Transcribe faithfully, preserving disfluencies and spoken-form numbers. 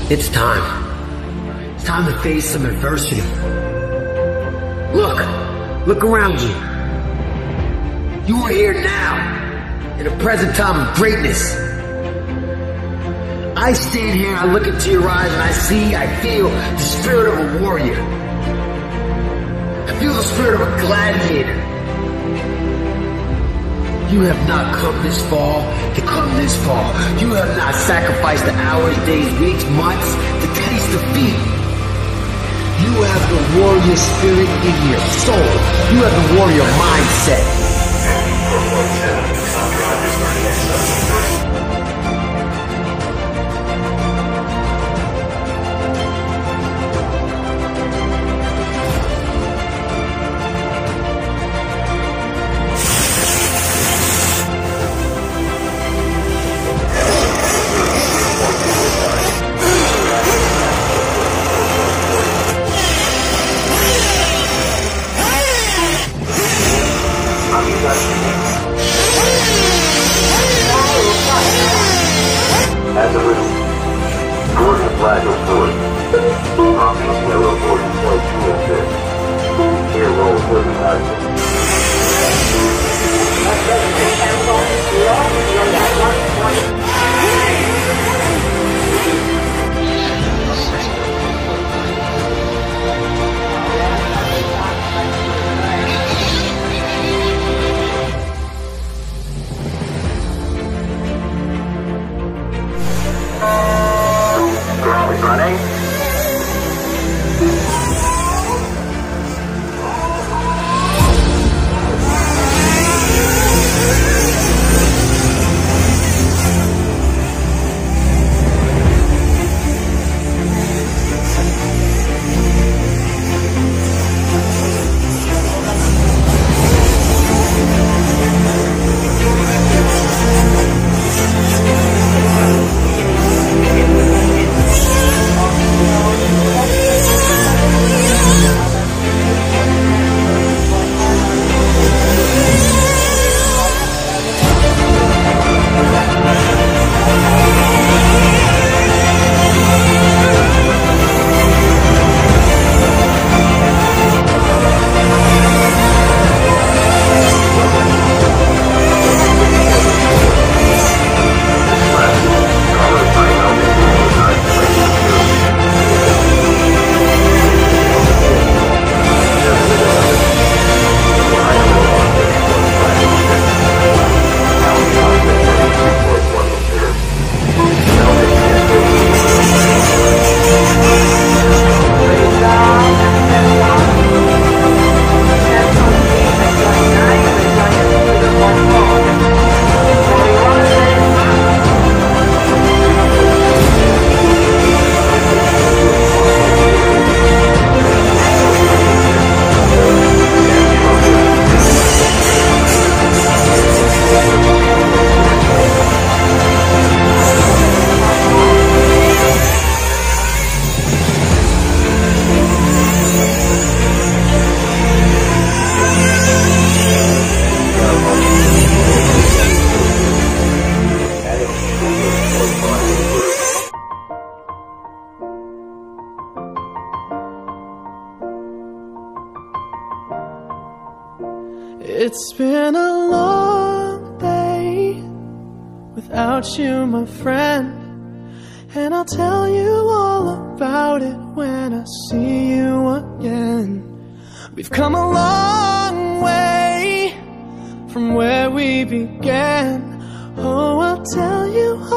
It's time. It's time to face some adversity. Look, look around you. You are here now, in a present time of greatness. I stand here, I look into your eyes, and I see, I feel the spirit of a warrior. I feel the spirit of a gladiator. You have not come this far to come this far. You have not sacrificed the hours, days, weeks, months to taste defeat. You have the warrior spirit in your soul. You have the warrior mindset. As a result, Gordon Flag report. Copies hero Gordon point two and six. Hero Gordon Flag. Running. It's been a long day without you, my friend, and I'll tell you all about it when I see you again. We've come a long way from where we began. Oh, I'll tell you all